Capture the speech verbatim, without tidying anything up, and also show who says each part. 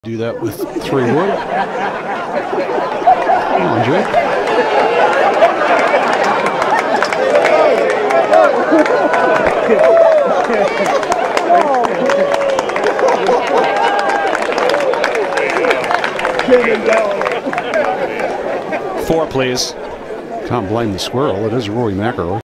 Speaker 1: Do that with three wood. Come on, Jake.
Speaker 2: Four, please.
Speaker 1: Can't blame the squirrel. It is Rory MciLory.